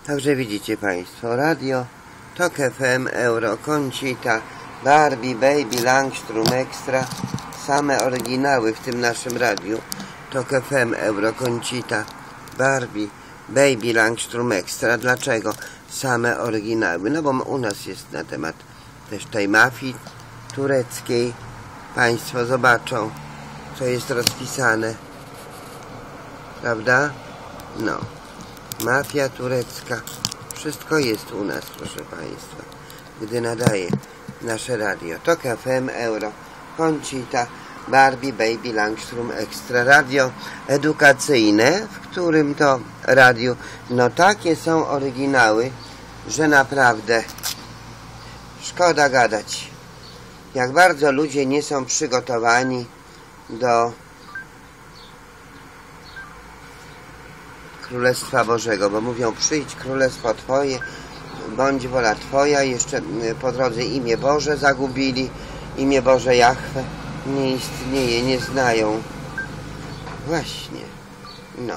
Także widzicie Państwo, radio, TOK FM, Euro, Conchita, Barbie, Baby, Langstrom Extra, same oryginały w tym naszym radiu. TOK FM, Euro, Conchita, Barbie, Baby, Langstrom Extra. Dlaczego same oryginały? No bo u nas jest na temat też tej mafii tureckiej. Państwo zobaczą, co jest rozpisane. Prawda? No. Mafia turecka. Wszystko jest u nas, proszę Państwa. Gdy nadaje nasze radio. TOK FM, Euro, Conchita, Barbie, Baby, Langstrom Extra. Radio edukacyjne, w którym to radiu, no takie są oryginały, że naprawdę szkoda gadać. Jak bardzo ludzie nie są przygotowani do Królestwa Bożego, bo mówią: przyjdź Królestwo Twoje, bądź wola Twoja. Jeszcze po drodze imię Boże zagubili, imię Boże Jahwe nie istnieje, nie znają. Właśnie, no.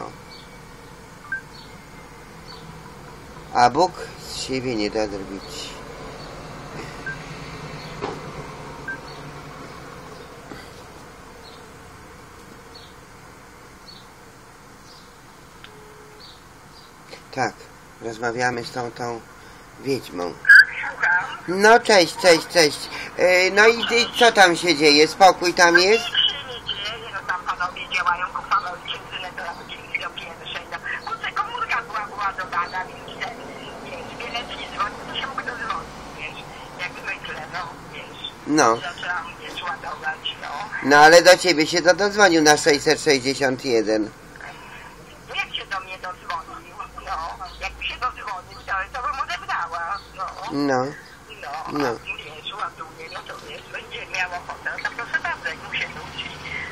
A Bóg z siebie nie da drwić. Tak, rozmawiamy z tą wiedźmą. No cześć. No i co tam się dzieje? Spokój tam jest? No tam panowie działają ku chwale ojczyzny, to jak uczyli do pierwszej. No kurczę, komórka była dodana, więc Bielecki dzwonił, to się mógł dodzwonić, jak zwykle, no wiesz. No. Zaczęłam, wiesz, ładować, no. No ale do ciebie się to dodzwonił na 661. No jak się do mnie dodzwonił, no. Jakby się dodzwonił, to bym odebrała, no. No. No. Wiesz, ładuje, no to wiesz, będzie miał ochotę, to proszę bardzo, jak mu się nudzi.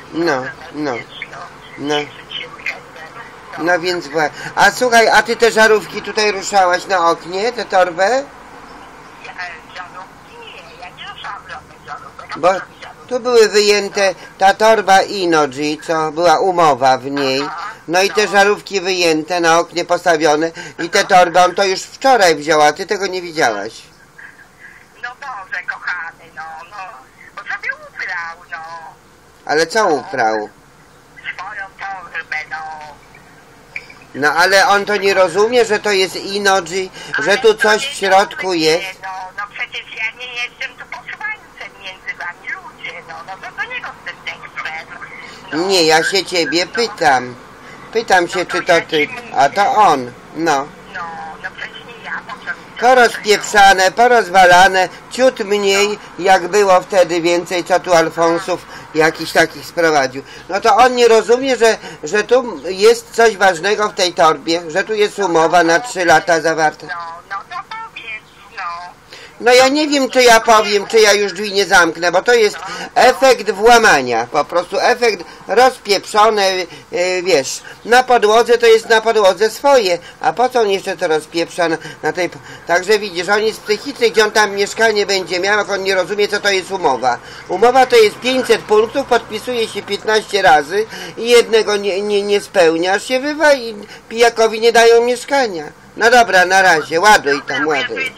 No. No więc właśnie. A słuchaj, a ty te żarówki tutaj ruszałaś na oknie, tę torbę? Żarówki nie, ja nie ruszałam żadnych żarówek. Bo tu były wyjęte ta torba Inoji, co była umowa w niej. No i te żarówki wyjęte, na oknie postawione. I tę torbę on to już wczoraj wzięła, ty tego nie widziałaś. No Boże, kochany, no. Bo sobie ubrał, no. Ale co uprał? Swoją torbę, no. No ale on to nie rozumie, że to jest Inoji, że tu coś w środku jest. No przecież ja nie jestem tu posłańcem między wami ludzie, no to niego z tym tekstem. Nie, ja się ciebie pytam. Pytam się, czy to ty, a to on, no. No przecież nie ja, po co mi to? Porozpieprzane, porozwalane, ciut mniej, jak było wtedy więcej, co tu Alfonsów jakiś takich sprowadził. No to on nie rozumie, że tu jest coś ważnego w tej torbie, że tu jest umowa na 3 lata zawarta. No to powiedz, no. No ja nie wiem, czy ja powiem, czy ja już drzwi nie zamknę, bo to jest efekt włamania, po prostu efekt rozpieprzony, wiesz, na podłodze to jest na podłodze swoje, a po co on jeszcze to rozpieprza na tej... Także widzisz, on jest psychiczny, gdzie on tam mieszkanie będzie miał, jak on nie rozumie, co to jest umowa. Umowa to jest 500 punktów, podpisuje się 15 razy i jednego nie spełniasz, się wywa i pijakowi nie dają mieszkania. No dobra, na razie, ładuj tam, ładuj.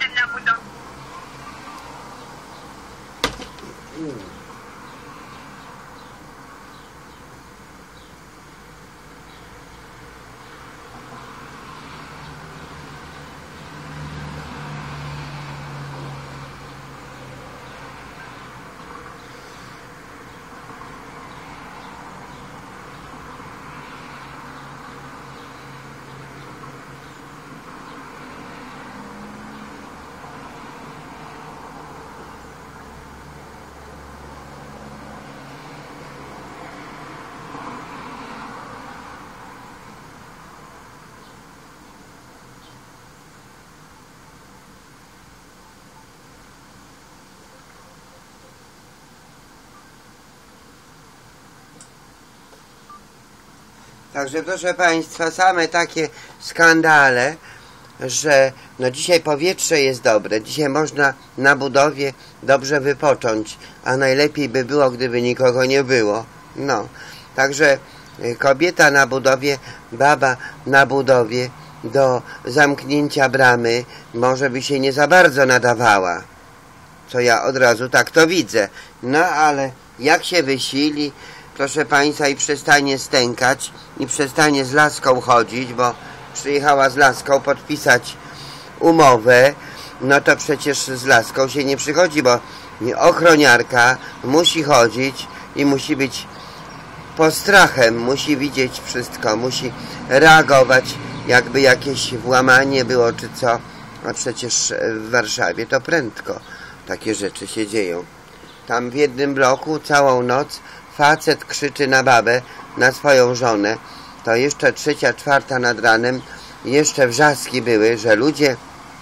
Także proszę Państwa, same takie skandale, że no dzisiaj powietrze jest dobre, dzisiaj można na budowie dobrze wypocząć, a najlepiej by było, gdyby nikogo nie było. No, także kobieta na budowie, baba na budowie, do zamknięcia bramy może by się nie za bardzo nadawała. Co ja od razu tak to widzę. No ale jak się wysili, proszę Państwa, i przestanie stękać, i przestanie z laską chodzić, bo przyjechała z laską podpisać umowę, no to przecież z laską się nie przychodzi, bo ochroniarka musi chodzić i musi być postrachem, musi widzieć wszystko, musi reagować, jakby jakieś włamanie było czy co. A przecież w Warszawie to prędko takie rzeczy się dzieją. Tam w jednym bloku całą noc facet krzyczy na babę, na swoją żonę. To jeszcze 3, 4 nad ranem jeszcze wrzaski były, że ludzie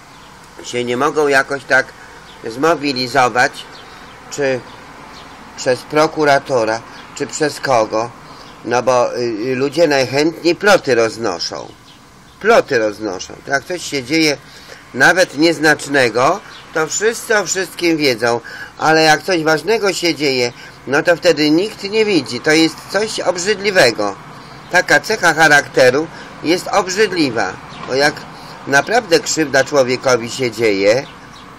się nie mogą jakoś tak zmobilizować, czy przez prokuratora, czy przez kogo, no bo ludzie najchętniej ploty roznoszą. Ploty roznoszą. To jak coś się dzieje nawet nieznacznego, to wszyscy o wszystkim wiedzą, ale jak coś ważnego się dzieje, no to wtedy nikt nie widzi. To jest coś obrzydliwego. Taka cecha charakteru jest obrzydliwa, bo jak naprawdę krzywda człowiekowi się dzieje,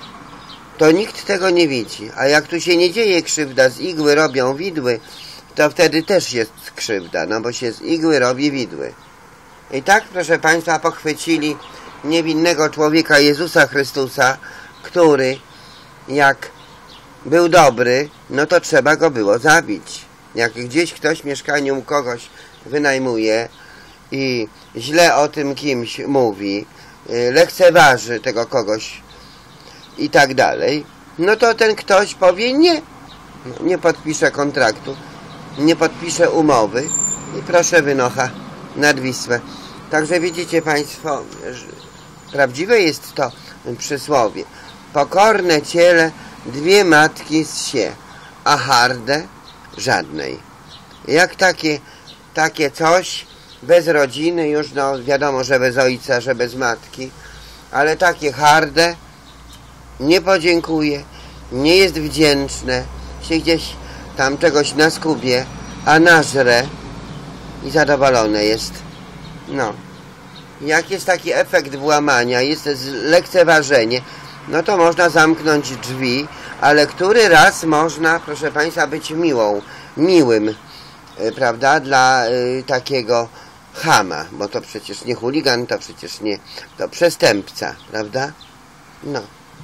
to nikt tego nie widzi. A jak tu się nie dzieje krzywda, z igły robią widły, to wtedy też jest krzywda, no bo się z igły robi widły. I tak, proszę Państwa, pochwycili niewinnego człowieka Jezusa Chrystusa, który jak był dobry, no to trzeba go było zabić. Jak gdzieś ktoś mieszkanie u kogoś wynajmuje i źle o tym kimś mówi, lekceważy tego kogoś i tak dalej, no to ten ktoś powie nie. Nie podpisze kontraktu, nie podpisze umowy i proszę wynocha nad Wisłę. Także widzicie Państwo, prawdziwe jest to przysłowie. Pokorne ciele 2 matki zsie, a harde żadnej. Jak takie coś bez rodziny, już no wiadomo, że bez ojca, że bez matki, ale takie harde nie podziękuje, nie jest wdzięczne, się gdzieś tam czegoś naskubie, a nażre i zadowolone jest. No. Jak jest taki efekt włamania, jest lekceważenie, no to można zamknąć drzwi, ale który raz można, proszę Państwa, być miłym, prawda, dla takiego chama, bo to przecież nie chuligan, to przecież nie, to przestępca, prawda? No.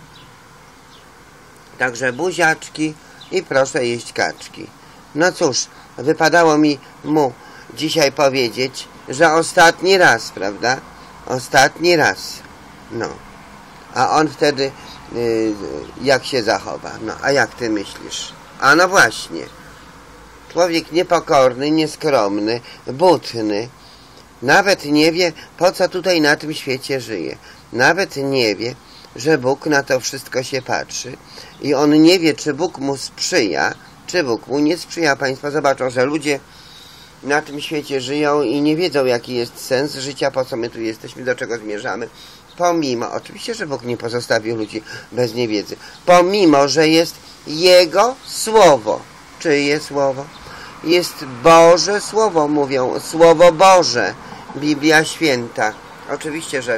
Także buziaczki i proszę jeść kaczki. No cóż, wypadało mi mu dzisiaj powiedzieć, że ostatni raz, prawda? Ostatni raz. No. A on wtedy jak się zachowa? No, a jak ty myślisz? A no właśnie. Człowiek niepokorny, nieskromny, butny, nawet nie wie, po co tutaj na tym świecie żyje. Nawet nie wie, że Bóg na to wszystko się patrzy. I on nie wie, czy Bóg mu sprzyja, czy Bóg mu nie sprzyja. Państwo zobaczą, że ludzie na tym świecie żyją i nie wiedzą, jaki jest sens życia, po co my tu jesteśmy, do czego zmierzamy. Pomimo, oczywiście, że Bóg nie pozostawił ludzi bez niewiedzy. Pomimo, że jest Jego Słowo. Czyje Słowo? Jest Boże Słowo, mówią. Słowo Boże. Biblia Święta. Oczywiście, że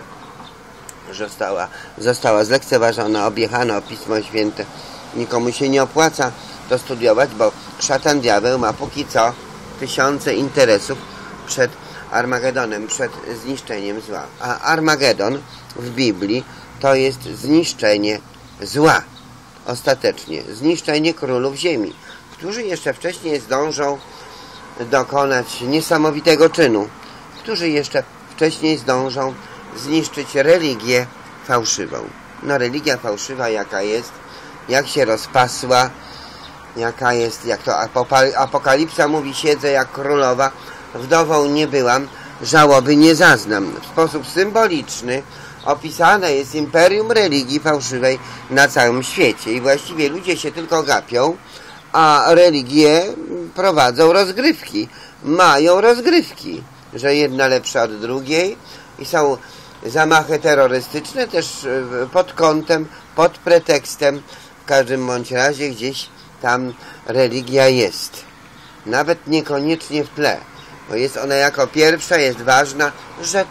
została zlekceważona, objechana o Pismo Święte. Nikomu się nie opłaca to studiować, bo szatan diabeł ma póki co tysiące interesów przed Armagedonem, przed zniszczeniem zła. A Armagedon w Biblii to jest zniszczenie zła. Ostatecznie. Zniszczenie królów ziemi, którzy jeszcze wcześniej zdążą dokonać niesamowitego czynu. Którzy jeszcze wcześniej zdążą zniszczyć religię fałszywą. No religia fałszywa jaka jest, jak się rozpasła, jaka jest, jak to Apokalipsa mówi, siedzę jak królowa, wdową nie byłam, żałoby nie zaznam. W sposób symboliczny opisane jest imperium religii fałszywej na całym świecie i właściwie ludzie się tylko gapią, a religie prowadzą rozgrywki, mają rozgrywki, że jedna lepsza od drugiej i są zamachy terrorystyczne też pod kątem, pod pretekstem, w każdym bądź razie gdzieś tam religia jest. Nawet niekoniecznie w tle, bo jest ona jako pierwsza, jest ważna, że to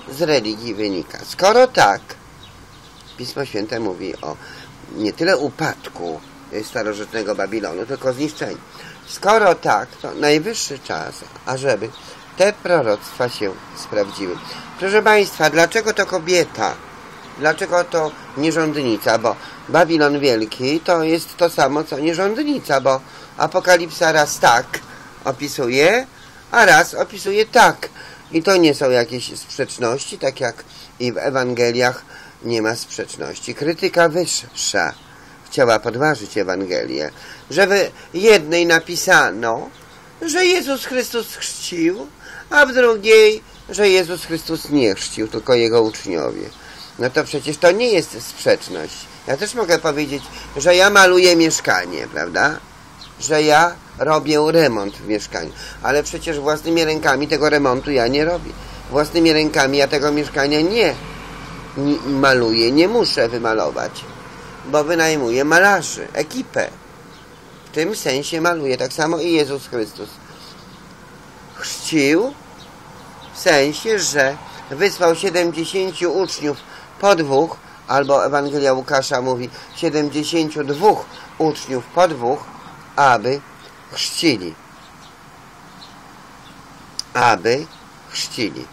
z religii wynika? Skoro tak, Pismo Święte mówi o nie tyle upadku starożytnego Babilonu, tylko zniszczeniu. Skoro tak, to najwyższy czas, ażeby te proroctwa się sprawdziły. Proszę Państwa, dlaczego to kobieta? Dlaczego to nierządnica? Bo Babilon Wielki to jest to samo, co nierządnica, bo Apokalipsa raz tak opisuje, a raz opisuje tak. I to nie są jakieś sprzeczności, tak jak i w Ewangeliach nie ma sprzeczności. Krytyka wyższa chciała podważyć Ewangelię, że w jednej napisano, że Jezus Chrystus chrzcił, a w drugiej, że Jezus Chrystus nie chrzcił, tylko Jego uczniowie. No to przecież to nie jest sprzeczność. Ja też mogę powiedzieć, że ja maluję mieszkanie, prawda? Że ja robię remont w mieszkaniu. Ale przecież własnymi rękami tego remontu ja nie robię. Własnymi rękami ja tego mieszkania nie maluję, nie muszę wymalować, bo wynajmuję malarzy, ekipę. W tym sensie maluję. Tak samo i Jezus Chrystus chrzcił w sensie, że wysłał 70 uczniów po dwóch, albo Ewangelia Łukasza mówi 72 uczniów po dwóch, aby chrzcili. Aby chrzcili.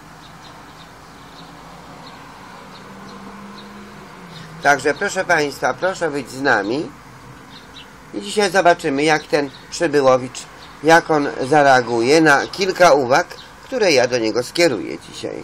Także proszę Państwa, proszę być z nami i dzisiaj zobaczymy, jak ten Przybyłowicz, jak on zareaguje na kilka uwag, które ja do niego skieruję dzisiaj.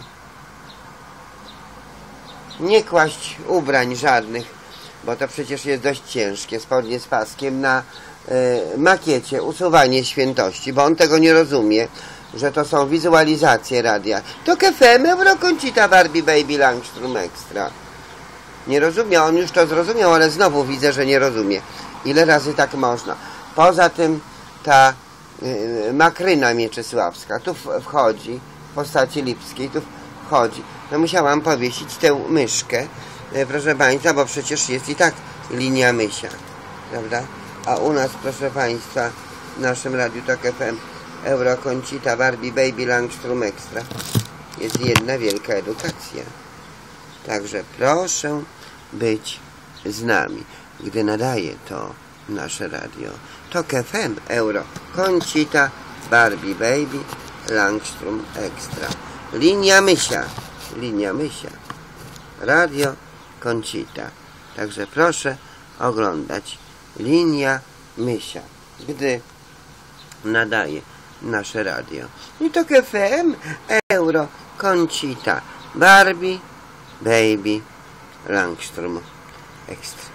Nie kłaść ubrań żadnych, bo to przecież jest dość ciężkie, spodnie z paskiem na makiecie, usuwanie świętości, bo on tego nie rozumie, że to są wizualizacje radia. To KFM, Euroconsita, Barbie, Baby, Langstrom Extra. Nie rozumie, on już to zrozumiał, ale znowu widzę, że nie rozumie. Ile razy tak można? Poza tym ta Makryna Mieczysławska tu wchodzi, w postaci Lipskiej, tu wchodzi. No musiałam powiesić tę myszkę, proszę Państwa, bo przecież jest i tak linia mysia, prawda? A u nas, proszę Państwa, w naszym Radiu Tok FM, Euroconsita, Barbie, Baby, Langstrom Extra jest jedna wielka edukacja. Także proszę być z nami, gdy nadaje to nasze radio. Tok FM, Euroconsita, Barbie, Baby, Langstrom Extra. Linia mysia. Linia mysia. Radio Consita. Także proszę oglądać Linia mysia, gdy nadaje nasze radio. I Tok FM, Euroconsita, Barbie, Baby, Langstrom Extra.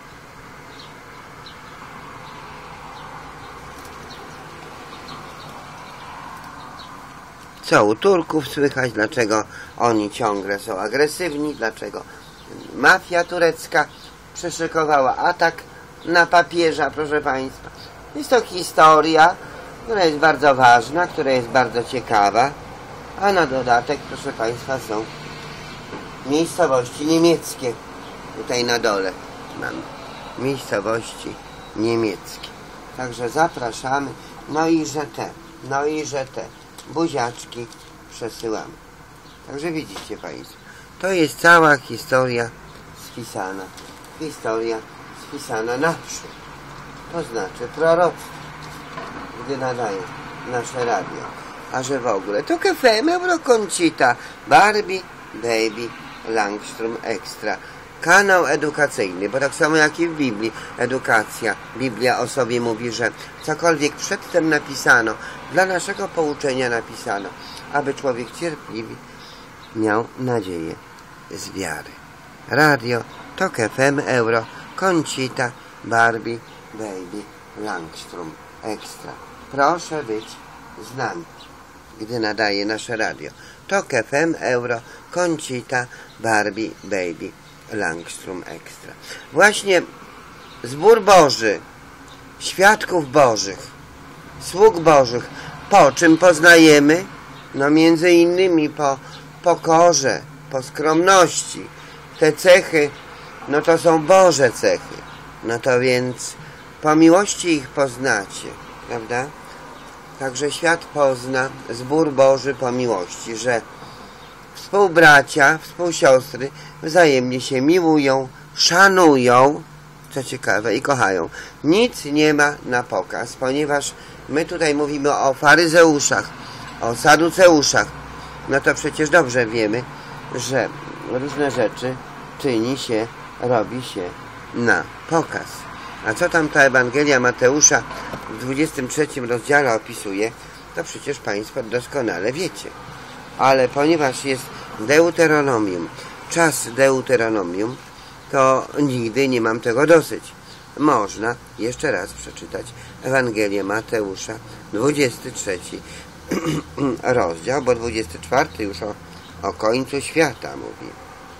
Co u Turków słychać? Dlaczego oni ciągle są agresywni? Dlaczego mafia turecka przyszykowała atak na papieża, proszę Państwa? Jest to historia, która jest bardzo ważna, która jest bardzo ciekawa, a na dodatek, proszę Państwa, są miejscowości niemieckie. Tutaj na dole mamy miejscowości niemieckie. Także zapraszamy. No i że te buziaczki przesyłamy. Także widzicie Państwo, to jest cała historia spisana. Historia spisana naprzód. To znaczy proroctwo, gdy nadaje nasze radio. A że w ogóle to KFM, Euroconsita, Barbie, Baby, Langstrom Extra. Kanał edukacyjny, bo tak samo jak i w Biblii, edukacja. Biblia o sobie mówi, że cokolwiek przedtem napisano, dla naszego pouczenia napisano, aby człowiek cierpliwy miał nadzieję z wiary. Radio Tok FM, Euroconsita, Barbie, Baby, Langstrom Extra. Proszę być z nami, gdy nadaje nasze radio. Tok FM, Euroconsita, Barbie, Baby, Langstrom Extra. Właśnie zbór Boży, świadków Bożych, sług Bożych, po czym poznajemy? No między innymi po pokorze, po skromności. Te cechy, no to są Boże cechy. No to więc po miłości ich poznacie, prawda? Także świat pozna, zbór Boży po miłości, że współbracia, współsiostry wzajemnie się miłują, szanują, co ciekawe, i kochają. Nic nie ma na pokaz, ponieważ my tutaj mówimy o faryzeuszach, o saduceuszach. No to przecież dobrze wiemy, że różne rzeczy robi się na pokaz. A co tam ta Ewangelia Mateusza w 23 rozdziale opisuje, to przecież Państwo doskonale wiecie. Ale ponieważ jest Deuteronomium, czas Deuteronomium, to nigdy nie mam tego dosyć. Można jeszcze raz przeczytać Ewangelię Mateusza, 23 rozdział, bo 24 już o końcu świata mówi.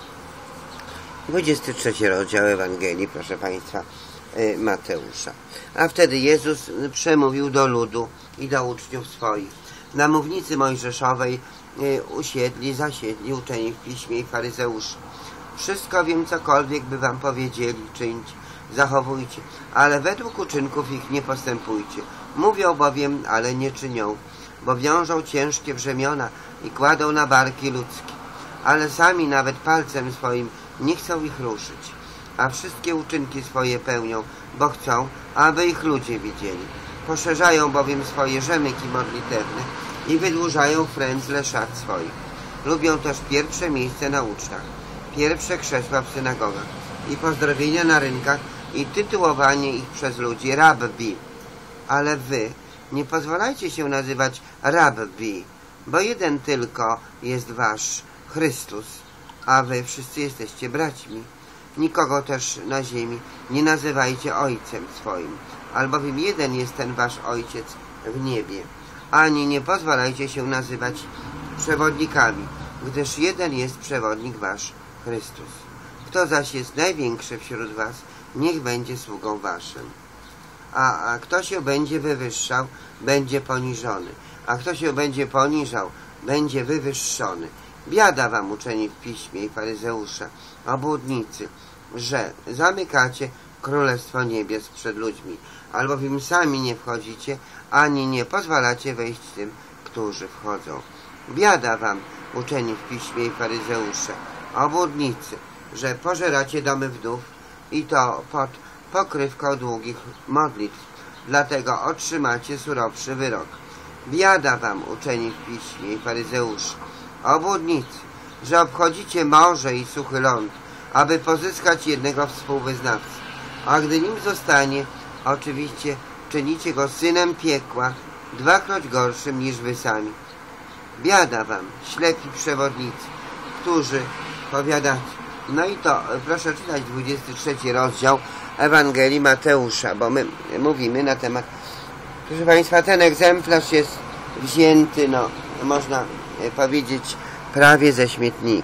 23 rozdział Ewangelii, proszę Państwa, Mateusza. A wtedy Jezus przemówił do ludu i do uczniów swoich. Na mównicy mojżeszowej zasiedli uczeni w piśmie i faryzeusze. Wszystko wiem, cokolwiek by wam powiedzieli, czyńcie, zachowujcie, ale według uczynków ich nie postępujcie. Mówią bowiem, ale nie czynią, bo wiążą ciężkie brzemiona i kładą na barki ludzkie, ale sami nawet palcem swoim nie chcą ich ruszyć, a wszystkie uczynki swoje pełnią, bo chcą, aby ich ludzie widzieli. Poszerzają bowiem swoje rzemyki modlitewne i wydłużają frędzle szat swoich. Lubią też pierwsze miejsce na ucztach, pierwsze krzesła w synagogach i pozdrowienia na rynkach i tytułowanie ich przez ludzi rabbi. Ale wy nie pozwalajcie się nazywać rabbi, bo jeden tylko jest wasz, Chrystus, a wy wszyscy jesteście braćmi. Nikogo też na ziemi nie nazywajcie ojcem swoim, albowiem jeden jest ten wasz ojciec w niebie. Ani nie pozwalajcie się nazywać przewodnikami, gdyż jeden jest przewodnik wasz, Chrystus. Kto zaś jest największy wśród was, niech będzie sługą waszym. A kto się będzie wywyższał, będzie poniżony, a kto się będzie poniżał, będzie wywyższony. Biada wam, uczeni w piśmie i faryzeusze, obłudnicy, że zamykacie królestwo niebios przed ludźmi, albowiem sami nie wchodzicie, ani nie pozwalacie wejść tym, którzy wchodzą. Biada wam, uczeni w piśmie i faryzeusze, obłudnicy, że pożeracie domy wdów i to pod pokrywką długich modlitw, dlatego otrzymacie surowszy wyrok. Biada wam, uczeni w piśmie i faryzeusze, obłudnicy, że obchodzicie morze i suchy ląd, aby pozyskać jednego współwyznawcę, a gdy nim zostanie, oczywiście czynicie go synem piekła, dwakroć gorszym niż wy sami. Biada wam, ślepi przewodnicy, którzy powiadacie. No i to proszę czytać 23 rozdział Ewangelii Mateusza, bo my mówimy na temat, proszę Państwa, ten egzemplarz jest wzięty, no można powiedzieć, prawie ze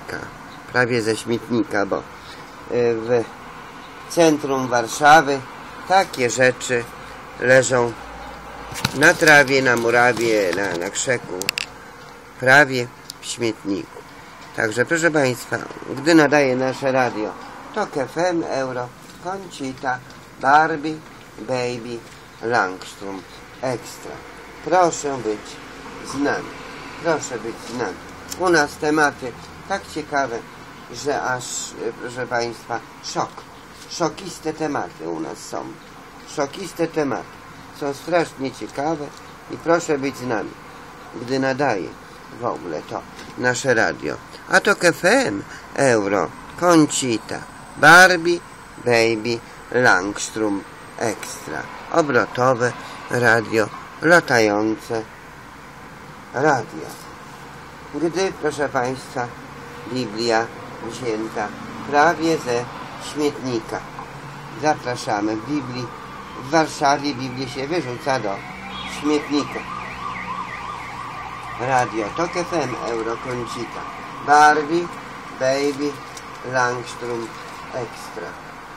śmietnika, bo w centrum Warszawy takie rzeczy leżą na trawie, na murawie, na krzeku, prawie w śmietniku. Także proszę Państwa, gdy nadaje nasze radio, to FM, Euro, Conchita, Barbie, Baby, Langstrom, Extra. Proszę być z nami. Proszę być z nami. U nas tematy tak ciekawe, że aż, proszę Państwa, szok. Szokiste tematy u nas są. Szokiste tematy. Są strasznie ciekawe i proszę być z nami, gdy nadaje w ogóle to nasze radio. A to FM, Euro, Conchita, Barbie, Baby, Langstrom, Extra. Obrotowe radio, latające radio. Gdy, proszę Państwa, Biblia wzięta prawie ze śmietnika. Zapraszamy w Biblii. W Warszawie Biblię się wyrzuca do śmietnika. Radio Tok FM, Euro, Conchita, Barbie, Baby, Langstrom, Extra.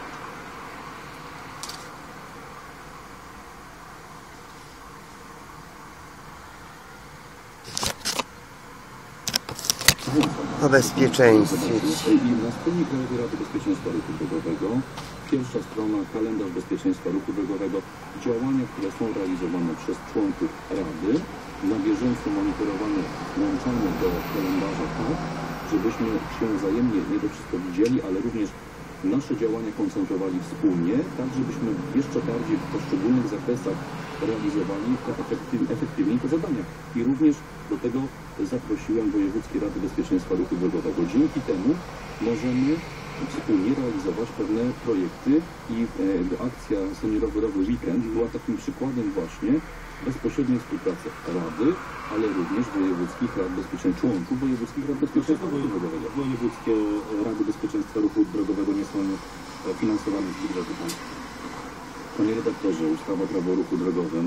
O bezpieczeństwie. Na stronie Krajowej Rady Bezpieczeństwa Ruchu Drogowego, pierwsza strona, kalendarz bezpieczeństwa ruchu drogowego, działania, które są realizowane przez członków Rady, na bieżąco monitorowane, włączane do kalendarza tak, żebyśmy się wzajemnie nie to wszystko widzieli, ale również nasze działania koncentrowali wspólnie, tak żebyśmy jeszcze bardziej w poszczególnych zakresach realizowali efektywniej te zadania. I również do tego zaprosiłem Wojewódzkie Rady Bezpieczeństwa Ruchu Drogowego. Dzięki temu możemy wspólnie realizować pewne projekty i akcja Seniorowy Weekend była takim przykładem właśnie bezpośredniej współpracy Rady, ale również wojewódzkich rad bezpieczeństwa, członków wojewódzkich rad bezpieczeństwa ruchu drogowego. Wojewódzkie Rady Bezpieczeństwa Ruchu Drogowego nie są finansowane z budżetu państwa. Panie redaktorze, ustawa Prawo o ruchu drogowym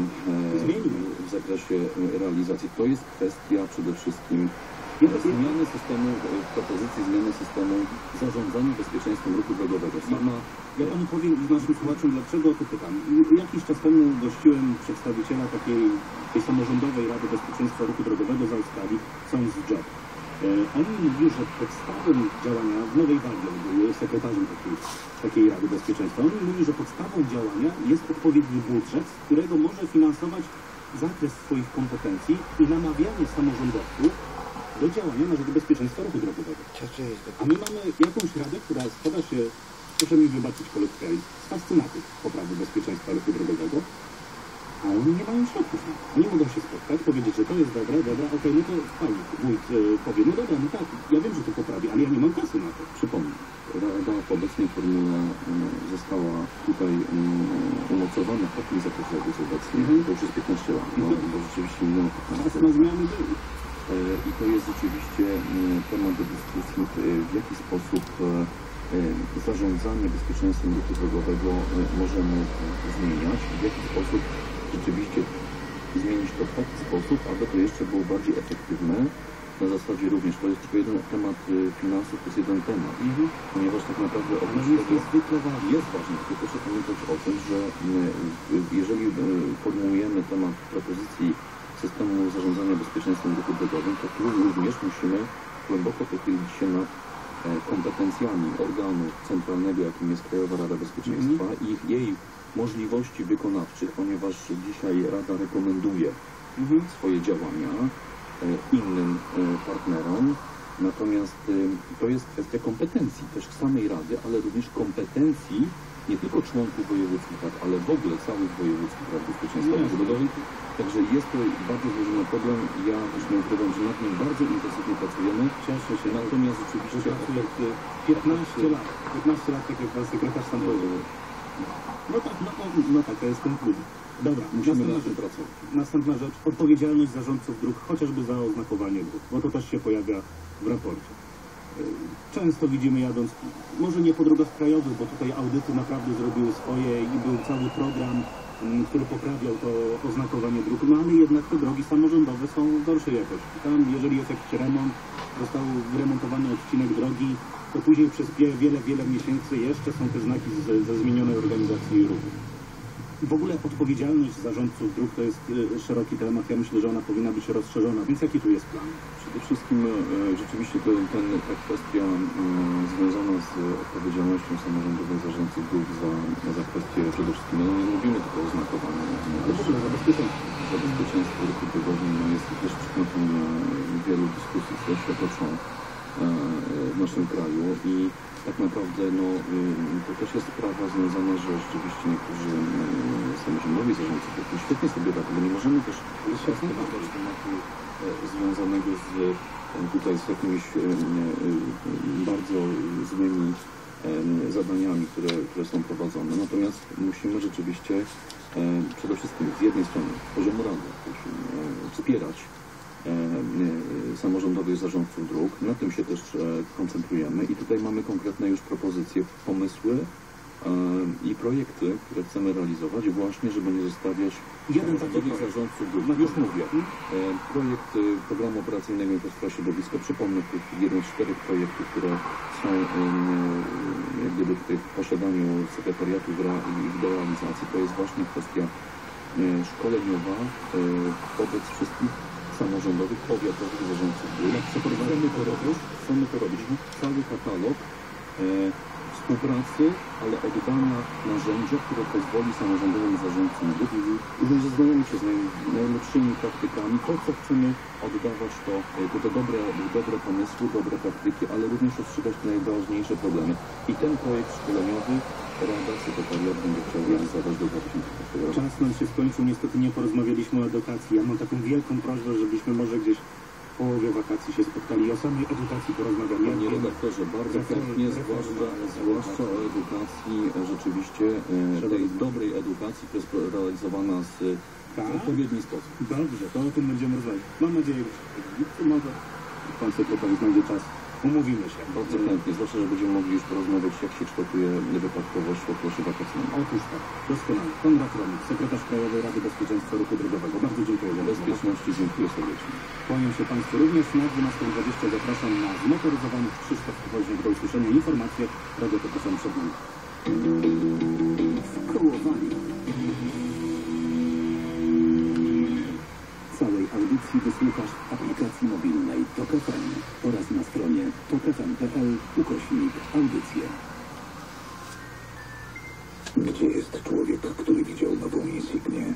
w zakresie realizacji to jest kwestia przede wszystkim zmiany systemu, propozycji zmiany systemu zarządzania bezpieczeństwem ruchu drogowego. Ja panu powiem naszym słuchaczom, dlaczego o to pytam. Jakiś czas temu gościłem przedstawiciela tej samorządowej Rady Bezpieczeństwa Ruchu Drogowego z Australii, Science Job. Oni mówili, że podstawą działania w Nowej Wadze, był sekretarzem takiej Rady Bezpieczeństwa, oni mówili, że podstawą działania jest odpowiedni budżet, z którego może finansować zakres swoich kompetencji i namawianie samorządowców do działania na rzecz bezpieczeństwa ruchu drogowego. A my mamy jakąś radę, która składa się, proszę mi wybaczyć kolokwializm, z fascynatów poprawy bezpieczeństwa ruchu drogowego, a oni nie mają środków na to. Oni mogą się spotkać, powiedzieć, że to jest dobre, okej, no to fajnie, wójt powie, no dobra, no tak, ja wiem, że to poprawi, ale ja nie mam kasy na to. Przypomnę, Rada w obecnej formule została tutaj umocowana w takim zakresie, jak jest obecnie, to już jest 15 lat, bo rzeczywiście minęło 15 lat. Zmiany były. I to jest rzeczywiście temat do dyskusji, w jaki sposób zarządzanie bezpieczeństwem ruchu drogowego możemy zmieniać, w jaki sposób rzeczywiście zmienić to w taki sposób, aby to jeszcze było bardziej efektywne. Na zasadzie również, to jest tylko jeden temat finansów, to jest jeden temat, ponieważ tak naprawdę oprócz tego jest ważne, tylko proszę pamiętać o tym, że jeżeli formułujemy temat propozycji systemu zarządzania bezpieczeństwem ruchu drogowym, to tu również musimy głęboko pochylić się nad kompetencjami organu centralnego, jakim jest Krajowa Rada Bezpieczeństwa i jej możliwości wykonawczych, ponieważ dzisiaj Rada rekomenduje swoje działania innym partnerom, natomiast to jest kwestia kompetencji też samej Rady, ale również kompetencji nie tylko członków wojewódzkich rad, ale w ogóle całych wojewódzkich rad bezpieczeństwa ruchu drogowego. Także jest to bardzo złożony problem. Ja też nie ukrywam, że nad nim bardzo intensywnie pracujemy. Cieszę się. Natomiast rzeczywiście pracuję 15 lat, tak jak pan sekretarz sam powiedział. No tak, to jest ten klub. Dobra, musimy nad tym pracować. Następna rzecz, odpowiedzialność zarządców dróg, chociażby za oznakowanie dróg, bo to też się pojawia w raporcie. Często widzimy jadąc, może nie po drogach krajowych, bo tutaj audyty naprawdę zrobiły swoje i był cały program, który poprawiał to oznakowanie dróg, no ale jednak te drogi samorządowe są gorszej jakości. Tam, jeżeli jest jakiś remont, został wyremontowany odcinek drogi, to później przez wiele miesięcy jeszcze są te znaki ze zmienionej organizacji ruchu. W ogóle odpowiedzialność zarządców dróg to jest szeroki temat. Ja myślę, że ona powinna być rozszerzona, więc jaki tu jest plan? Przede wszystkim rzeczywiście ta kwestia związana z odpowiedzialnością samorządowych zarządców dróg za kwestię przede wszystkim, no nie mówimy tylko o znakowaniu, ale w ogóle za bezpieczeństwo ruchu drogowego jest też przedmiotem wielu dyskusji, które się toczą w naszym kraju i tak naprawdę to też jest sprawa związana, że rzeczywiście niektórzy samorządowi zarządcy świetnie sobie radzą, bo nie możemy też tematać tematu związanego z jakimiś bardzo złymi zadaniami, które są prowadzone. Natomiast musimy rzeczywiście przede wszystkim z jednej strony poziomu rady wspierać samorządowych zarządców dróg. Na tym się też koncentrujemy i tutaj mamy konkretne już propozycje, pomysły i projekty, które chcemy realizować właśnie, żeby nie zostawiać samorządowych zarządców dróg. Już mówię. Projekt programu operacyjnego Infrastruktura Środowisko, przypomnę, jeden z 4 projektów, które są jak gdyby tutaj w posiadaniu sekretariatu i do realizacji, to jest właśnie kwestia szkoleniowa wobec wszystkich samorządowych, powiatowych zarządców dróg. Chcemy to robić. Cały katalog współpracy, ale oddania narzędzia, które pozwoli samorządowym zarządcom zaznajomić się z najlepszymi praktykami. To, co chcemy oddawać, to dobre pomysły, dobre praktyki, ale również rozstrzygać te najważniejsze problemy. I ten projekt szkoleniowy Rada Sekretariat będzie chciał realizować do 2015 roku. Czas nam się skończył, niestety nie porozmawialiśmy o edukacji. Ja mam taką wielką prośbę, żebyśmy może gdzieś w połowie wakacji się spotkali i o samej edukacji porozmawiali. Panie redaktorze, bardzo chętnie, zwłaszcza o edukacji, rzeczywiście tej dobrej edukacji, która jest realizowana w odpowiedni sposób. Dobrze, to o tym będziemy rozmawiać. Mam nadzieję, że może pan sekretarz znajdzie czas. Umówimy się. Bardzo chętnie, zwłaszcza, że będziemy mogli już porozmawiać, jak się kształtuje wypadkowość w okresie wakacyjnym. Otóż tak, doskonale. Konrad Romik, sekretarz Krajowej Rady Bezpieczeństwa Ruchu Drogowego. Bardzo dziękuję za bezpieczności. Dziękuję serdecznie. Kłaniam się Państwu również. Na 12:20 zapraszam na zmotoryzowanych Krzysztof Woźniak. Do usłyszenia. Informacje Radio TOK FM przed nami. Skołowani. Całej audycji wysłuchasz w aplikacji mobilnej TOK FM oraz na stronie tokfm.pl/audycje. Gdzie jest człowiek, który widział nową Insignię?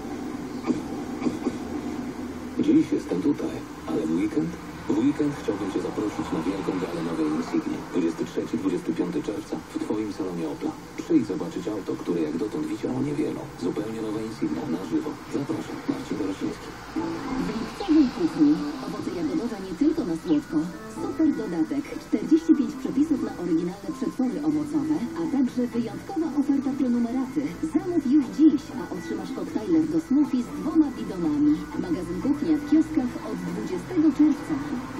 Dziś jestem tutaj, ale w weekend? W weekend chciałbym Cię zaprosić na wielką galę nowej Insigni. 23-25 czerwca w Twoim salonie Opla. Przyjdź zobaczyć auto, które jak dotąd widziało niewielu. Zupełnie nowa Insignia, na żywo. Zapraszam, Marcin Dorosiński. W lipcowej kuchni owoce jagodowe nie tylko na słodko. Super dodatek. 45 przepisów na oryginalne przetwory owocowe, a także wyjątkowa oferta prenumeraty. Zamów już dziś, a otrzymasz koktajler do smoothie z 2 bidonami. Magazyn Kuchnia w kioskach od 20 czerwca.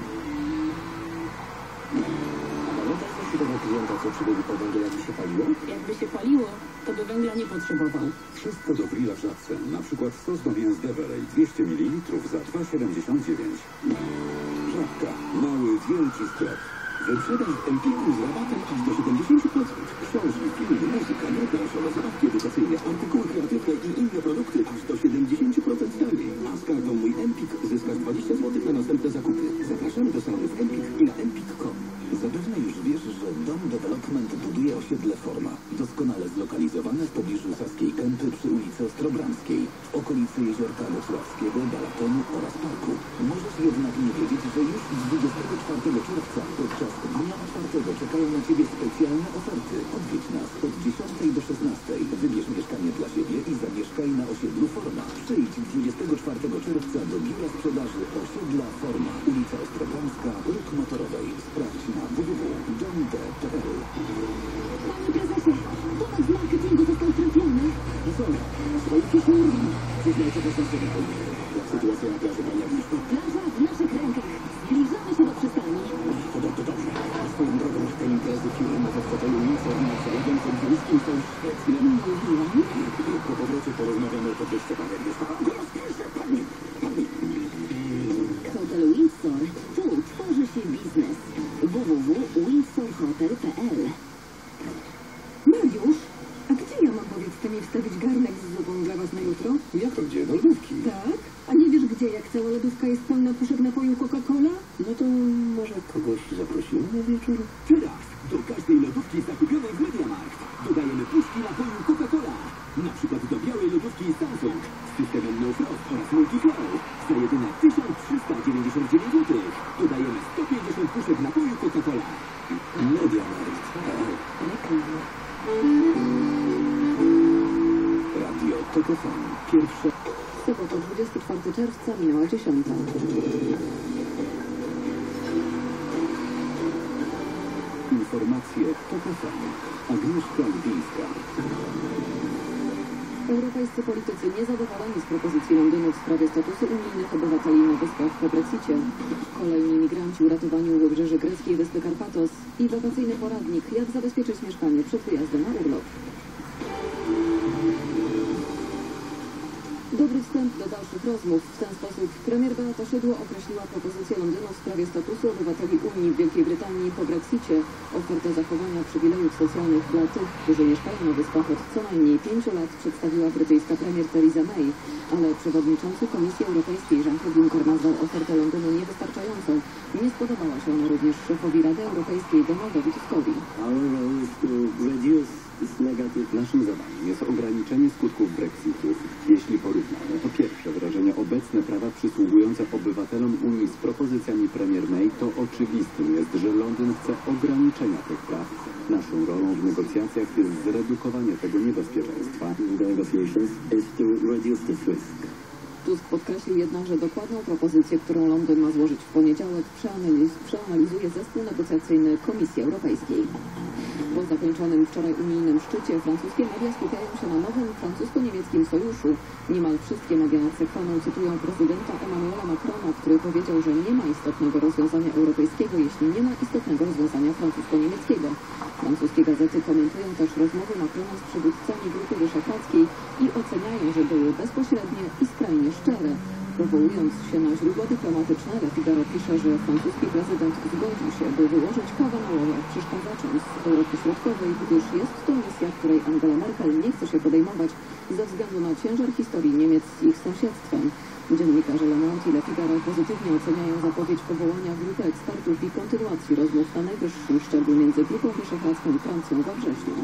Pamiętasz tego klienta, co przybył po węgiel, jakby się paliło? Jakby się paliło, to by węgla nie potrzebował. Wszystko do grilla w Żabce. Na przykład sos do mięs Deverej 200 ml za 2,79. Żabka. Mały, wielki sklep. Wyprzedaż w Empiku z rabatem aż do 70%. Książki, filmy, muzyka, branżowe, zabawki edukacyjne, artykuły kreatywne i inne produkty aż do 70% taniej. A z kartą Mój Empik zyskasz 20 zł na następne zakupy. Zapraszamy do salonów Empik i na empik.com. Zapewne już wiesz, że Dom Development buduje osiedle Forma. Doskonale zlokalizowane w pobliżu Saskiej Kępy przy ulicy Ostrobramskiej, w okolicy Jeziorka Wrocławskiego, Balatonu oraz parku. Możesz jednak nie wiedzieć, że już 24 czerwca podczas Dnia Otwartego czekają na Ciebie specjalne oferty. Odwiedź nas od 10 do 16. Wybierz mieszkanie dla siebie i zamieszkaj na osiedlu Forma. Przyjdź 24 czerwca do biura sprzedaży osiedla Forma, ulica Ostrobramska, Róg Motorowej. Sprawdź na www.domd.pl. Panie prezesie, temat z marketingu został trafiony. Swoje kieszeni. Przyznaj, czego się sygnał. Jak sytuacja na plaży, Pani Agnieszko? Plaża w naszych rękach. Zbliżamy się do przystani. To dobrze. A swoją drogą te imprezy firmowe w hotelu Windsor na Salowym Kąpielskim są świetne. Mówiłam. Po powrocie porozmawiamy o podwyżce, Pani Agnieszko. Pani. Hotel Windsor. Tu tworzy się biznes. www.windsorhotel.pl. Mariusz, a gdzie ja mam, powiedz ty mi, wstawić garnek z zupą dla was na jutro? Jak to gdzie? Do lodówki. Tak? A nie wiesz gdzie, jak cała lodówka jest pełna puszek napoju Coca-Cola? No to może kogoś zaprosimy na wieczór? Teraz do każdej lodówki zakupionej w MediaMarkt dodajemy puszki napoju Coca-Cola. Na przykład do białej lodówki Samsung z systemem No Frost oraz Multiflow za jedyne 1399 zł. Dodajemy 150 puszek napoju Coca-Cola. MediaMarkt. Radio TOK FM. Pierwsze. Sobota 24 czerwca minęła 10. Informacje TOK FM. Agnieszka Lipińska. Europejscy politycy niezadowoleni z propozycji Londynu w sprawie statusu unijnych obywateli na Wyspach po Brexicie. Kolejni migranci uratowani u wybrzeży greckiej wyspy Karpatos i wakacyjny poradnik, jak zabezpieczyć mieszkanie przed wyjazdem na urlop. Dobry wstęp do dalszych rozmów. W ten sposób premier Beata Szydło określiła propozycję Londynu w sprawie statusu obywateli Unii w Wielkiej Brytanii po Brexicie. Ofertę zachowania przywilejów socjalnych dla tych, którzy mieszkają na Wyspach od co najmniej 5 lat przedstawiła brytyjska premier Theresa May, ale przewodniczący Komisji Europejskiej Jean-Claude Juncker nazwał ofertę Londynu niewystarczającą. Nie spodobała się ona również szefowi Rady Europejskiej Donaldowi Tuskowi. Ale jest Naszym zadaniem jest ograniczenie skutków Brexitu. Jeśli porównamy, to pierwsze wrażenie obecne prawa przysługujące obywatelom Unii z propozycjami premier May, to oczywistym jest, że Londyn chce ograniczenia tych praw. Naszą rolą w negocjacjach jest zredukowanie tego niebezpieczeństwa. The negotiations is to reduce this risk. Tusk podkreślił jednak, że dokładną propozycję, którą Londyn ma złożyć w poniedziałek, przeanalizuje zespół negocjacyjny Komisji Europejskiej. Po zakończonym wczoraj unijnym szczycie francuskie media skupiają się na nowym francusko-niemieckim sojuszu. Niemal wszystkie media sekwaną cytują prezydenta Emmanuela Macrona, który powiedział, że nie ma istotnego rozwiązania europejskiego, jeśli nie ma istotnego rozwiązania francusko-niemieckiego. Francuskie gazety komentują też rozmowy Macrona z przywódcami Grupy Wyszehradzkiej i oceniają, że były bezpośrednie i skrajnie szczere. Powołując się na źródła dyplomatyczne, Le Figaro pisze, że francuski prezydent zgodził się, by wyłożyć kawę na ławach przeszkadzaczom z Europy Środkowej, gdyż jest to misja, której Angela Merkel nie chce się podejmować ze względu na ciężar historii Niemiec z ich sąsiedztwem. Dziennikarze Le Monde i Le Figaro pozytywnie oceniają zapowiedź powołania grupy ekspertów i kontynuacji rozmów na najwyższym szczeblu między Grupą Wyszehradzką i Francją we wrześniu.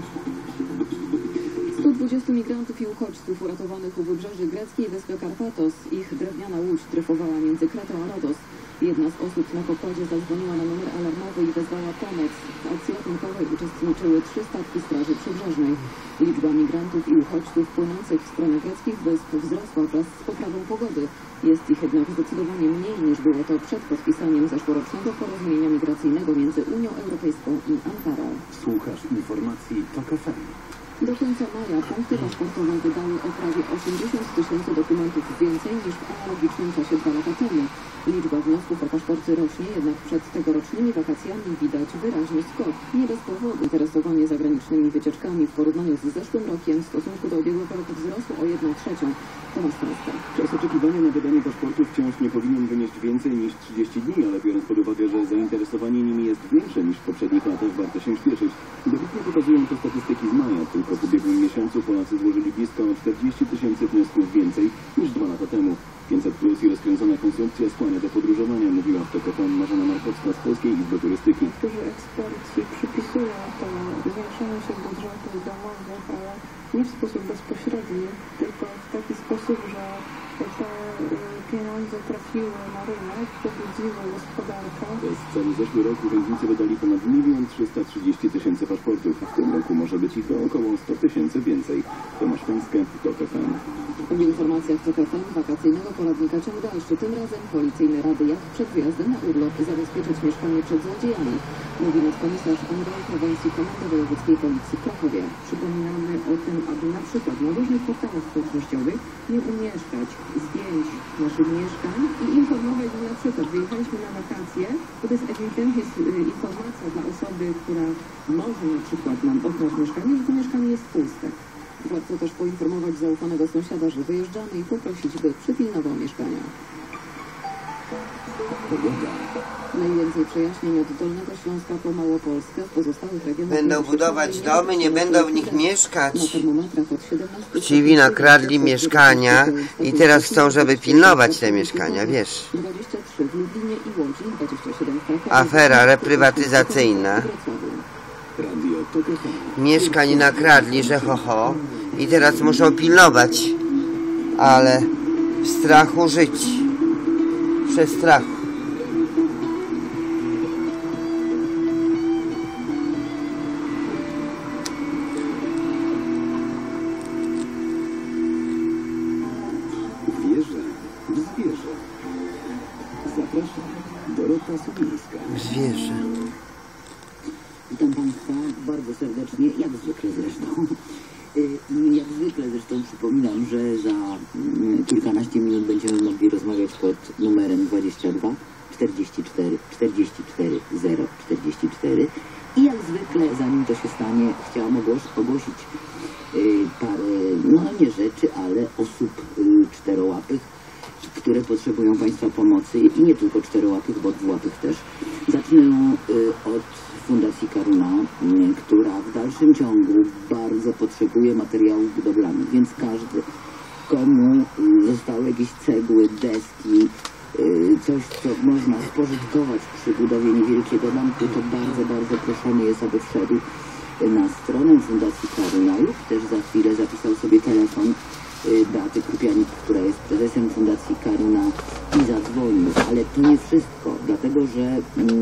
120 migrantów i uchodźców uratowanych u wybrzeży greckiej wyspy Karpatos. Ich drewniana łódź dryfowała między Kretą a Rodos. Jedna z osób na pokładzie zadzwoniła na numer alarmowy i wezwała pomoc. W akcji ratunkowej uczestniczyły 3 statki Straży Przybrzeżnej. Liczba migrantów i uchodźców płynących w stronę greckich wysp wzrosła wraz z poprawą pogody. Jest ich jednak zdecydowanie mniej niż było to przed podpisaniem zeszłorocznego porozumienia migracyjnego między Unią Europejską i Ankarą. Słuchasz informacji TOK FM. Do końca maja punkty paszportowe wydały o prawie 80 000 dokumentów więcej niż w analogicznym czasie 2 lata temu. Liczba wniosków o paszporty rośnie, jednak przed tegorocznymi wakacjami widać wyraźny skok. Nie bez powodu interesowanie zagranicznymi wycieczkami w porównaniu z zeszłym rokiem w stosunku do ubiegłego roku wzrosło o 1/3. Tomasz Polska. Czas oczekiwania na wydanie paszportu wciąż nie powinien wynieść więcej niż 30 dni, ale biorąc pod uwagę, że zainteresowanie nimi jest większe niż w poprzednich latach, warto się śpieszyć. Dobitnie pokazują to statystyki z maja. Tylko w ubiegłym miesiącu Polacy złożyli blisko 40 000 wniosków więcej niż 2 lata temu. 500+ i rozkręcona konsumpcja skłania do podróżowania, mówiła w TOK FM Marzena Markowska z Polskiej Izby Turystyki. Niektórzy eksperci przypisują to zwiększeniu się budżetów domowych, ale nie w sposób bezpośredni, tylko w taki sposób, że te pieniądze trafiły na rynek, pobudziły gospodarkę. Przez cały zeszły rok urzędnicy wydali ponad 1 330 000 paszportów. W tym roku może być ich o około 100 000 więcej. Tomasz Pęskę, TOK FM. W informacjach TOK FM wakacyjnego poradnika ciąg dalszy. Tym razem policyjne rady, jak przed wyjazdem na urlop zabezpieczyć mieszkanie przed złodziejami. Mówi nadkomisarz Andrzej Prewencji Komendy Wojewódzkiej Policji w Krakowie. Przypominamy o tym, aby na przykład na różnych portalach społecznościowych nie umieszczać zdjęć naszych mieszkań i informować, że na przykład wyjechaliśmy na wakacje, to jest ewidentnie informacja dla osoby, która może na przykład nam okraść mieszkanie, że to mieszkanie jest puste. Warto też poinformować zaufanego sąsiada, że wyjeżdżamy i poprosić, by przypilnował mieszkania. Najwięcej przejaśnień od Dolnego Śląska po Małopolskę. W pozostałych regionach Będą budować domy, nie będą w nich mieszkać. Na termometrach od 17 Chciwi nakradli mieszkania i teraz chcą, żeby pilnować te mieszkania, wiesz. 23 w Lublinie i Łodzi, 27 w Krakowie. Afera reprywatyzacyjna. Radio TOK FM. Mieszkań nakradli, że ho i teraz muszą pilnować, ale w strachu żyć. Przez strach. Wierzę w zwierzę. Zapraszam Dorota Sobińska. Zwierzę. Witam Państwa bardzo serdecznie, jak zwykle zresztą. Jak zwykle zresztą przypominam, że za kilkanaście minut będziemy mogli rozmawiać pod numerem 22 44 44 044 i jak zwykle, zanim to się stanie, chciałam ogłosić parę, no nie rzeczy, ale osób czterołapych, które potrzebują Państwa pomocy i nie tylko czterołapych, bo dwułapych też. Zacznę od Fundacji Karuna, która w dalszym ciągu bardzo potrzebuje materiałów budowlanych, więc każdy, komu zostały jakieś cegły, deski, coś, co można spożytkować przy budowie niewielkiego domku, to bardzo, bardzo proszony jest, aby wszedł na stronę Fundacji Karuna lub też za chwilę zapisał sobie telefon Beaty Krupianik, która jest prezesem Fundacji Karuna i zadzwonił. Ale to nie wszystko, dlatego że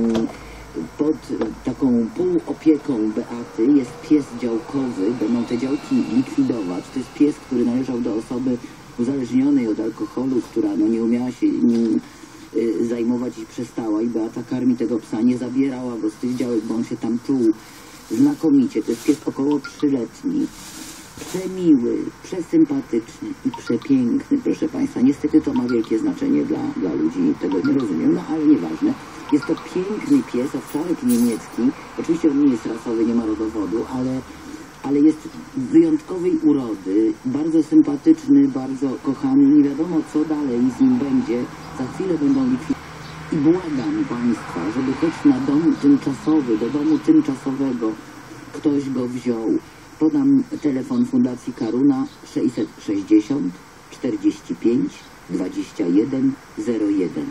pod taką półopieką Beaty jest pies działkowy, będą te działki likwidować. To jest pies, który należał do osoby uzależnionej od alkoholu, która no, nie umiała się nim zajmować i przestała, i Beata karmi tego psa, nie zabierała go z tych działek, bo on się tam czuł znakomicie. To jest pies około 3-letni, przemiły, przesympatyczny i przepiękny, proszę Państwa. Niestety to ma wielkie znaczenie dla ludzi, tego nie rozumiem, no ale nieważne. Jest to piękny pies, owczarek niemiecki. Oczywiście on nie jest rasowy, nie ma rodowodu, ale jest wyjątkowej urody, bardzo sympatyczny, bardzo kochany. Nie wiadomo, co dalej z nim będzie. Za chwilę będą likwidować. I błagam Państwa, żeby choć na dom tymczasowy, do domu tymczasowego ktoś go wziął. Podam telefon Fundacji Karuna 660 45 21 01.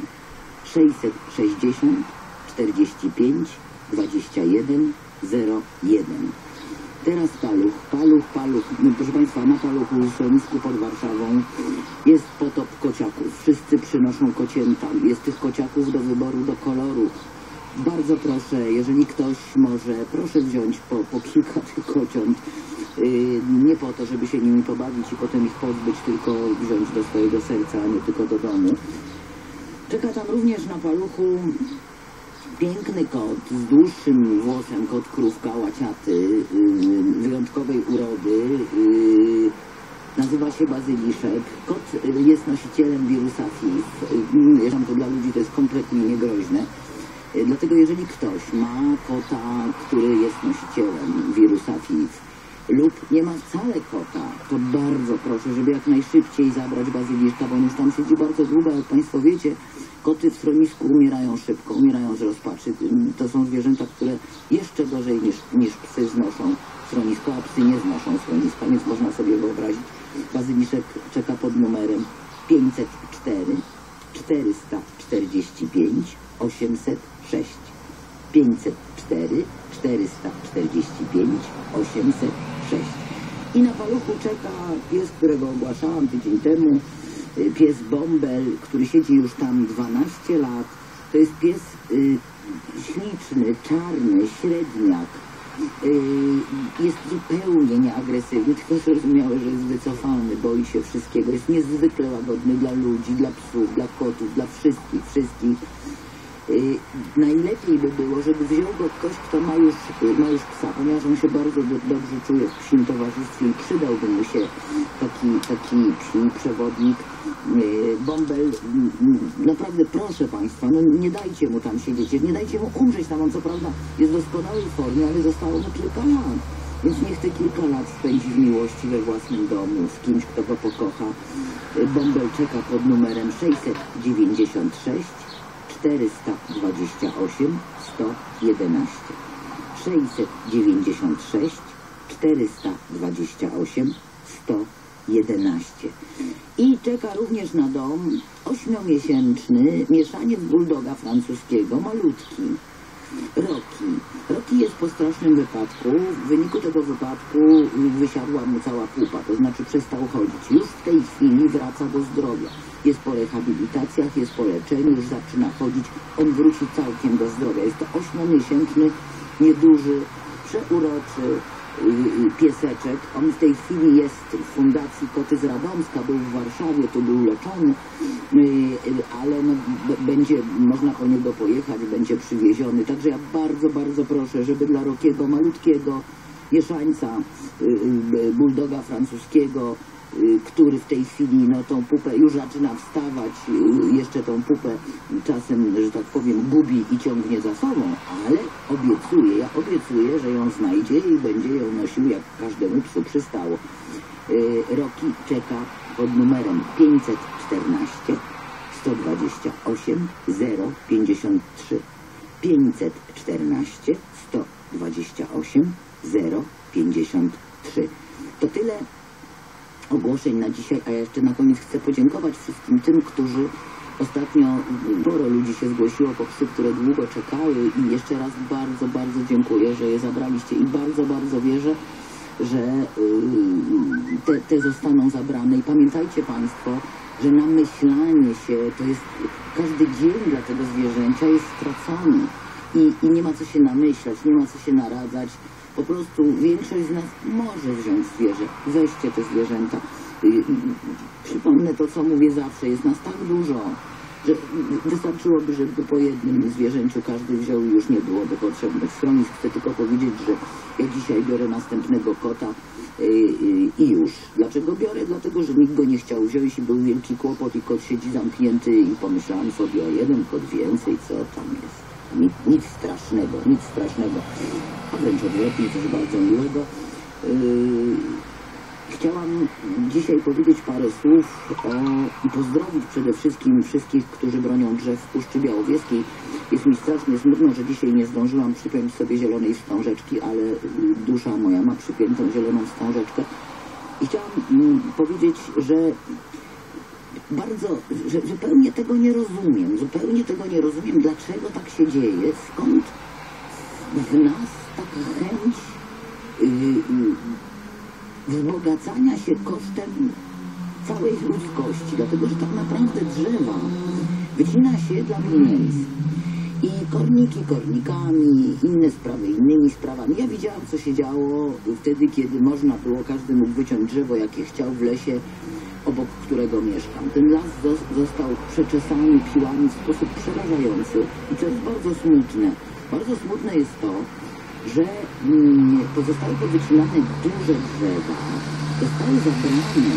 660 45 21 01. Teraz Paluch. No, proszę Państwa, na Paluchu, w schronisku pod Warszawą jest potop kociaków. Wszyscy przynoszą kocięta. Jest tych kociaków do wyboru, do koloru. Bardzo proszę, jeżeli ktoś może, proszę wziąć po kilka tych kociąt. Nie po to, żeby się nimi pobawić i potem ich pozbyć, tylko wziąć do swojego serca, a nie tylko do domu. Czeka tam również na Paluchu piękny kot z dłuższym włosem, kot krówka, łaciaty, wyjątkowej urody. Nazywa się bazyliszek. Kot jest nosicielem wirusa FIV. Zresztą to dla ludzi to jest kompletnie niegroźne. Dlatego jeżeli ktoś ma kota, który jest nosicielem wirusa FIV lub nie ma wcale kota, to bardzo proszę, żeby jak najszybciej zabrać bazyliszka, bo on już tam siedzi bardzo długo. Jak Państwo wiecie, koty w schronisku umierają szybko, umierają z rozpaczy. To są zwierzęta, które jeszcze gorzej niż psy znoszą schronisko, a psy nie znoszą schroniska, więc można sobie wyobrazić. Bazyliszek czeka pod numerem 504 445 806. 504 445 806. I na Paluchu czeka pies, którego ogłaszałam tydzień temu, pies Bąbel, który siedzi już tam 12 lat. To jest pies śliczny, czarny, średniak. Jest zupełnie nieagresywny, tylko zrozumiałe, że jest wycofany, boi się wszystkiego. Jest niezwykle łagodny dla ludzi, dla psów, dla kotów, dla wszystkich. Najlepiej by było, żeby wziął go ktoś, kto ma już psa, ponieważ on się bardzo dobrze czuje w psim towarzystwie i przydałby mu się taki psi przewodnik. Bąbel, naprawdę proszę Państwa, no nie dajcie mu tam siedzieć, nie dajcie mu umrzeć tam. On co prawda jest w doskonałej formie, ale zostało mu kilka lat. Więc niech te kilka lat spędzi w miłości we własnym domu, z kimś, kto go pokocha. Bąbel czeka pod numerem 696 428 111. 696 428 111. I czeka również na dom 8-miesięczny mieszaniec bulldoga francuskiego, malutki. Rocky jest po strasznym wypadku. W wyniku tego wypadku wysiadła mu cała pupa, to znaczy przestał chodzić. Już w tej chwili wraca do zdrowia. Jest po rehabilitacjach, jest po leczeniu, już zaczyna chodzić. On wróci całkiem do zdrowia. Jest to 8-miesięczny, nieduży, przeuroczy pieseczek. On w tej chwili jest w Fundacji Koty z Radomska, był w Warszawie, tu był leczony, ale no, będzie można po niego pojechać, będzie przywieziony. Także ja bardzo, bardzo proszę, żeby dla Rockiego, malutkiego mieszańca bulldoga francuskiego, który w tej chwili no, tą pupę już zaczyna wstawać, jeszcze tą pupę czasem, że tak powiem, gubi i ciągnie za sobą, ale ja obiecuję, że ją znajdzie i będzie ją nosił, jak każdemu psu przystało. Rocky czeka pod numerem 514 128 053. 514 128 053. To tyle ogłoszeń na dzisiaj, a ja jeszcze na koniec chcę podziękować wszystkim tym, którzy Ostatnio sporo ludzi się zgłosiło po psy, które długo czekały i jeszcze raz bardzo, bardzo dziękuję, że je zabraliście i bardzo, bardzo wierzę, że te zostaną zabrane. I pamiętajcie Państwo, że namyślanie się, to jest każdy dzień dla tego zwierzęcia jest stracony i nie ma co się namyślać, nie ma co się naradzać. Po prostu większość z nas może wziąć zwierzę. Weźcie te zwierzęta. Przypomnę to, co mówię zawsze, jest nas tak dużo, że wystarczyłoby, żeby po jednym zwierzęciu każdy wziął i już nie byłoby potrzebnych schronisk. Chcę tylko powiedzieć, że ja dzisiaj biorę następnego kota i już. Dlaczego biorę? Dlatego, że nikt go nie chciał wziąć i był wielki kłopot i kot siedzi zamknięty i pomyślałem sobie o jeden kot więcej, co tam jest. Nic strasznego, nic strasznego. A wręcz odwrotnie, coś bardzo miłego. Chciałam dzisiaj powiedzieć parę słów i pozdrowić przede wszystkim wszystkich, którzy bronią drzew w Puszczy Białowieskiej. Jest mi strasznie smutno, że dzisiaj nie zdążyłam przypiąć sobie zielonej wstążeczki, ale dusza moja ma przypiętą zieloną wstążeczkę. I chciałam powiedzieć, że zupełnie tego nie rozumiem. Zupełnie tego nie rozumiem, dlaczego tak się dzieje, skąd w nas taka chęć wzbogacania się kosztem całej ludzkości, dlatego że tak naprawdę drzewa wycina się dla pieniędzy. I korniki kornikami, inne sprawy innymi sprawami. Ja widziałam, co się działo wtedy, kiedy można było, każdy mógł wyciąć drzewo, jakie chciał w lesie, obok którego mieszkam. Ten las został przeczesany piłami w sposób przerażający i to jest bardzo smutne. Bardzo smutne jest to, że pozostały powycinane duże drzewa, zostały zabrane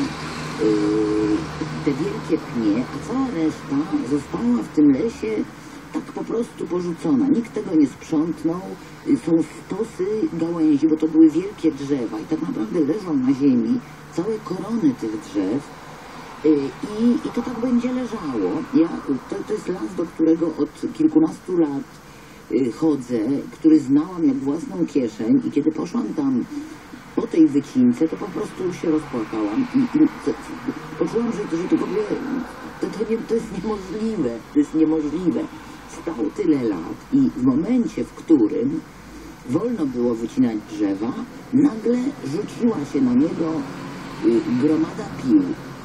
te wielkie pnie, a cała reszta została w tym lesie tak po prostu porzucona. Nikt tego nie sprzątnął. Są stosy gałęzi, bo to były wielkie drzewa i tak naprawdę leżą na ziemi całe korony tych drzew i to tak będzie leżało. To jest las, do którego od kilkunastu lat chodzę, który znałam jak własną kieszeń i kiedy poszłam tam po tej wycince, to po prostu się rozpłakałam i poczułam, że to w ogóle to jest niemożliwe, to jest niemożliwe. Stał tyle lat i w momencie, w którym wolno było wycinać drzewa, nagle rzuciła się na niego gromada pił.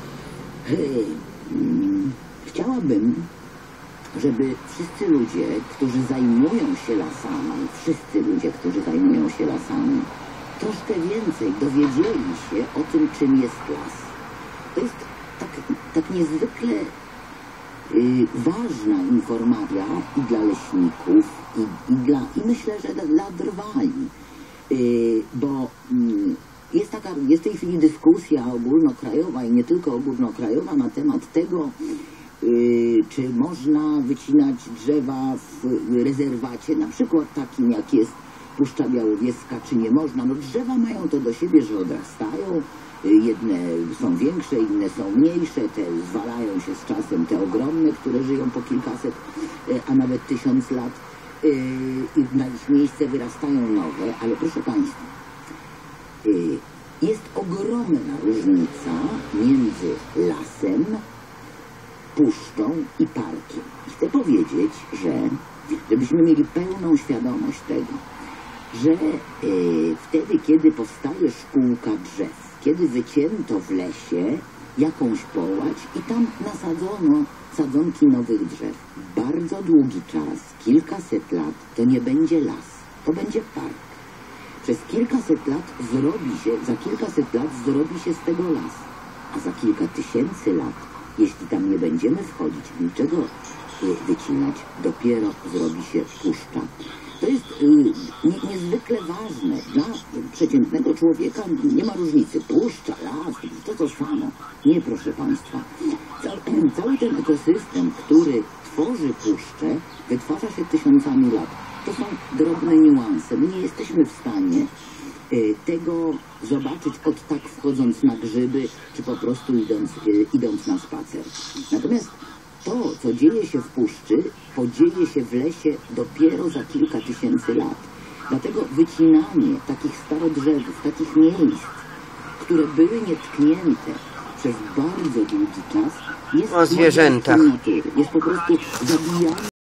Chciałabym, żeby wszyscy ludzie, którzy zajmują się lasami, troszkę więcej dowiedzieli się o tym, czym jest las. To jest tak niezwykle ważna informacja i dla leśników, i myślę, że dla drwali, bo jest w tej chwili dyskusja ogólnokrajowa i nie tylko ogólnokrajowa na temat tego, czy można wycinać drzewa w rezerwacie, na przykład takim jak jest Puszcza Białowieska, czy nie można. No drzewa mają to do siebie, że odrastają, jedne są większe, inne są mniejsze, te zwalają się z czasem, te ogromne, które żyją po kilkaset, a nawet 1000 lat i na ich miejsce wyrastają nowe, ale proszę Państwa, jest ogromna różnica między lasem, puszczą i parkiem. Chcę powiedzieć, żebyśmy mieli pełną świadomość tego, że wtedy, kiedy powstaje szkółka drzew, kiedy wycięto w lesie jakąś połać i tam nasadzono sadzonki nowych drzew, bardzo długi czas, kilkaset lat, to nie będzie las, to będzie park. Przez kilkaset lat za kilkaset lat zrobi się z tego las, a za kilka tysięcy lat, jeśli tam nie będziemy wchodzić, niczego wycinać, dopiero zrobi się puszcza. To jest niezwykle ważne. Dla przeciętnego człowieka nie ma różnicy. Puszcza, las, to samo. Nie, proszę Państwa. Cały ten ekosystem, który tworzy puszczę, wytwarza się tysiącami lat. To są drobne niuanse. My nie jesteśmy w stanie tego zobaczyć od tak wchodząc na grzyby, czy po prostu idąc na spacer. Natomiast to, co dzieje się w puszczy, podzieje się w lesie dopiero za kilka tysięcy lat. Dlatego wycinanie takich starodrzewów, takich miejsc, które były nietknięte przez bardzo długi czas jest O zwierzętach. natury. Jest po prostu zabijanie